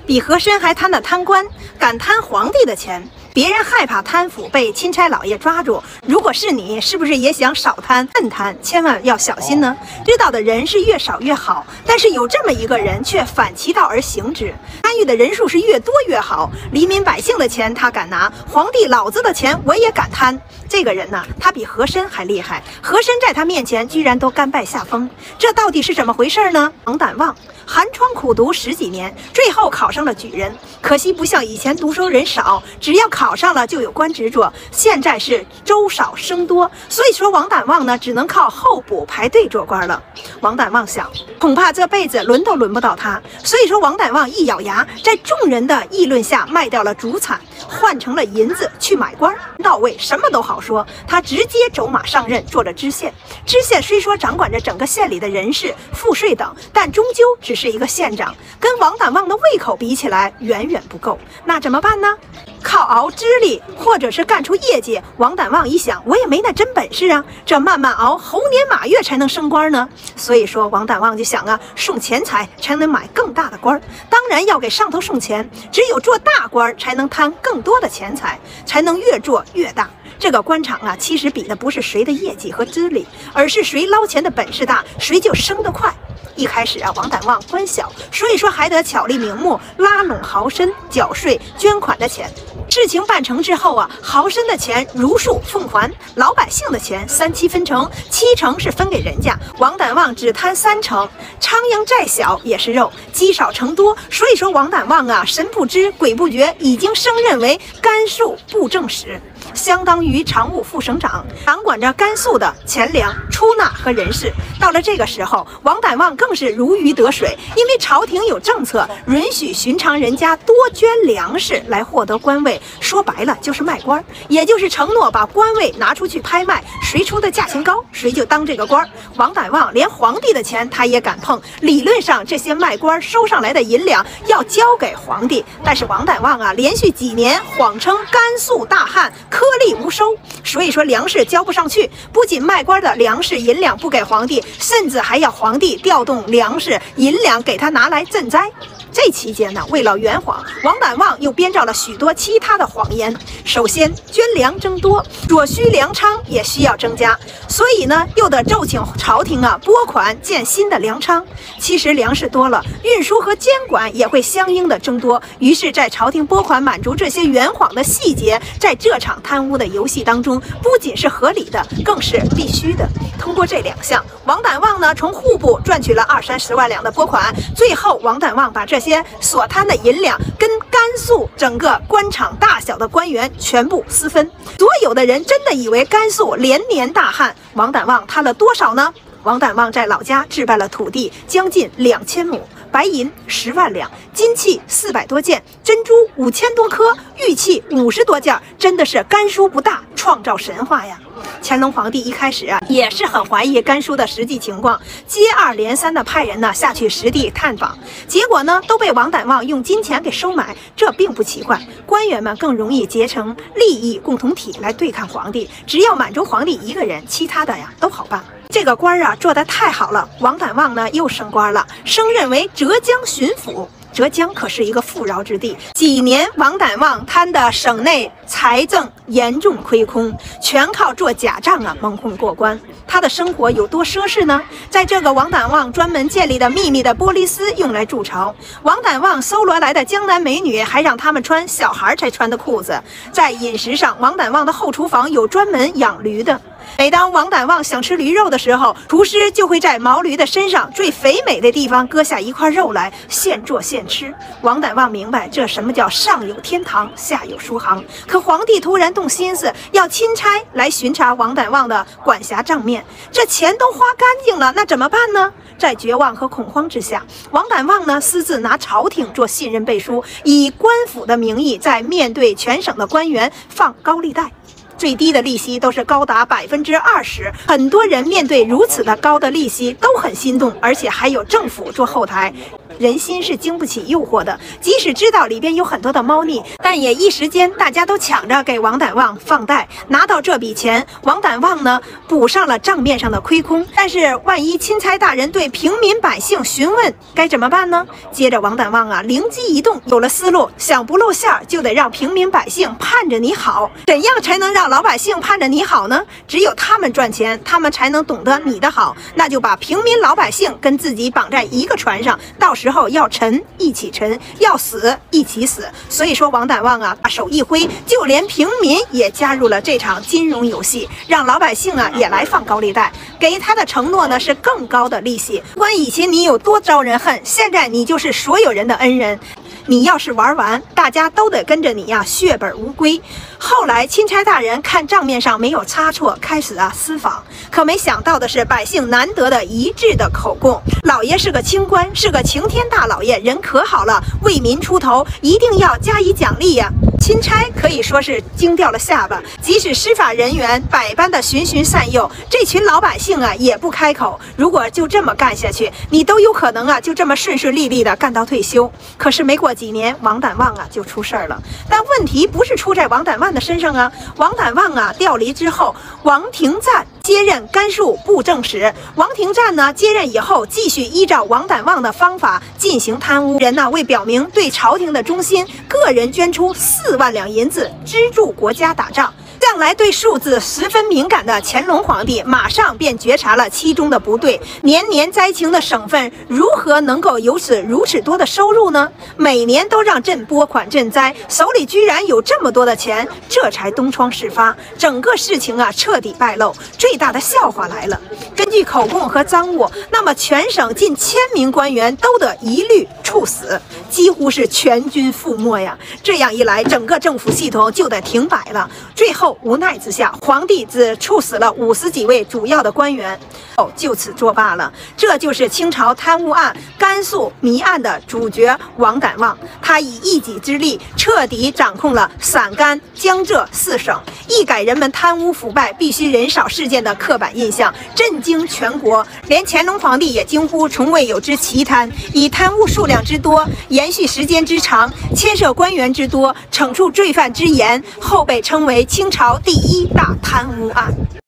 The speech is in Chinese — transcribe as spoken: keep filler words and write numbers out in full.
比和珅还贪的贪官，敢贪皇帝的钱。别人害怕贪腐被钦差老爷抓住，如果是你，是不是也想少贪慎贪，千万要小心呢？知道的人是越少越好，但是有这么一个人却反其道而行之，参与的人数是越多越好。黎民百姓的钱他敢拿，皇帝老子的钱我也敢贪。这个人呢，他比和珅还厉害，和珅在他面前居然都甘拜下风，这到底是怎么回事呢？王胆旺寒窗苦读十几年，最后考上了举人，可惜不像以前读书人少，只要考上了就有官职做，现在是州少生多，所以说王胆旺呢只能靠候补排队做官了。王胆旺想，恐怕这辈子轮都轮不到他，所以说王胆旺一咬牙，在众人的议论下卖掉了主产，换成了银子去买官，到位什么都好说，他直接走马上任做了知县。知县虽说掌管着整个县里的人事、赋税等，但终究只是一个县长，跟王胆旺的胃口比起来远远不够。那怎么办呢？靠熬资历，或者是干出业绩。王胆旺一想，我也没那真本事啊，这慢慢熬，猴年马月才能升官呢。所以说王胆旺就想啊，送钱财才能买更大的官，当然要给上头送钱，只有做大官才能贪更多的钱财，才能越做越大。这个官场啊，其实比的不是谁的业绩和资历，而是谁捞钱的本事大，谁就升得快。一开始啊，王胆旺官小，所以说还得巧立名目，拉拢豪绅缴税捐款的钱。事情办成之后啊，豪绅的钱如数奉还，老百姓的钱三七分成，七成是分给人家，王胆旺只贪三成。苍蝇再小也是肉，积少成多，所以说王胆旺啊，神不知鬼不觉，已经升任为甘肃布政使，相当于常务副省长，掌管着甘肃的钱粮、出纳和人事。到了这个时候，王胆旺更是如鱼得水，因为朝廷有政策，允许寻常人家多捐粮食来获得官位，说白了就是卖官，也就是承诺把官位拿出去拍卖，谁出的价钱高，谁就当这个官。王胆旺连皇帝的钱他也敢碰，理论上这些卖官收上来的银两要交给皇帝，但是王胆旺啊，连续几年谎称甘肃大旱，颗粒无收，所以说粮食交不上去，不仅卖官的粮食银两不给皇帝，甚至还要皇帝调动粮食银两给他拿来赈灾。这期间呢，为了圆谎，王胆旺又编造了许多其他的谎言。首先，捐粮增多，所需粮仓也需要增加，所以呢，又得奏请朝廷啊拨款建新的粮仓。其实粮食多了，运输和监管也会相应的增多。于是，在朝廷拨款满足这些圆谎的细节，在这场贪污的游戏当中，不仅是合理的，更是必须的。通过这两项，王胆旺呢从户部赚取了二三十万两的拨款，最后王胆旺把这些所贪的银两跟甘肃整个官场大小的官员全部私分。所有的人真的以为甘肃连年大旱，王胆旺贪了多少呢？王胆旺在老家置办了土地将近两千亩，白银十万两，金器四百多件，珍珠五千多颗，玉器五十多件，真的是甘肃不大，创造神话呀！乾隆皇帝一开始啊也是很怀疑甘肃的实际情况，接二连三的派人呢下去实地探访，结果呢都被王胆旺用金钱给收买。这并不奇怪，官员们更容易结成利益共同体来对抗皇帝，只要满足皇帝一个人，其他的呀都好办。这个官啊做得太好了，王胆旺呢又升官了，升任为浙江巡抚。浙江可是一个富饶之地，几年王胆旺贪的省内财政严重亏空，全靠做假账啊蒙混过关。他的生活有多奢侈呢？在这个王胆旺专门建立的秘密的玻璃丝用来筑巢，王胆旺搜罗来的江南美女还让他们穿小孩才穿的裤子。在饮食上，王胆旺的后厨房有专门养驴的，每当王胆旺想吃驴肉的时候，厨师就会在毛驴的身上最肥美的地方割下一块肉来，现做现吃。王胆旺明白这什么叫上有天堂，下有书行。可皇帝突然动心思，要钦差来巡查王胆旺的管辖账面，这钱都花干净了，那怎么办呢？在绝望和恐慌之下，王胆旺呢私自拿朝廷做信任背书，以官府的名义在面对全省的官员放高利贷。最低的利息都是高达百分之二十，很多人面对如此的高的利息都很心动，而且还有政府做后台。 人心是经不起诱惑的。即使知道里边有很多的猫腻，但也一时间大家都抢着给王歹旺放贷，拿到这笔钱，王歹旺呢补上了账面上的亏空。但是万一钦差大人对平民百姓询问该怎么办呢？接着王歹旺啊灵机一动，有了思路，想不露馅儿就得让平民百姓盼着你好。怎样才能让老百姓盼着你好呢？只有他们赚钱，他们才能懂得你的好。那就把平民老百姓跟自己绑在一个船上，到时候要沉一起沉，要死一起死。所以说王歹旺啊把手一挥，就连平民也加入了这场金融游戏，让老百姓啊也来放高利贷，给他的承诺呢是更高的利息。不管以前你有多招人恨，现在你就是所有人的恩人。你要是玩完，大家都得跟着你呀、啊，血本无归。后来钦差大人看账面上没有差错，开始啊私访，可没想到的是，百姓难得的一致的口供，老爷是个清官，是个晴天大老爷，人可好了，为民出头，一定要加以奖励呀、啊。钦差可以说是惊掉了下巴，即使司法人员百般的循循善诱，这群老百姓啊也不开口。如果就这么干下去，你都有可能啊就这么顺顺利利的干到退休。可是没过几年，王歹旺啊就出事儿了。但问题不是出在王歹旺的身上啊，王歹旺啊调离之后，王廷赞接任甘肃布政使。王廷赞呢接任以后，继续依照王歹旺的方法进行贪污。人呢为表明对朝廷的忠心，个人捐出四万两银子资助国家打仗。向来对数字十分敏感的乾隆皇帝马上便觉察了其中的不对。年年灾情的省份如何能够有此如此多的收入呢？每年都让朕拨款赈灾，手里居然有这么多的钱，这才东窗事发，整个事情啊彻底败露。最大的笑话来了，根据口供和赃物，那么全省近千名官员都得一律处死，几乎是全军覆没呀。这样一来，整个政府系统就得停摆了。最后无奈之下，皇帝只处死了五十几位主要的官员，哦，就此作罢了。这就是清朝贪污案甘肃谜案的主角王歹旺，他以一己之力彻底掌控了陕甘江浙四省，一改人们贪污腐败必须人少事件的刻板印象，震惊全国。连乾隆皇帝也惊呼从未有之奇贪，以贪污数量之多、延续时间之长、牵涉官员之多、惩处罪犯之严，后被称为清朝第一大贪污案。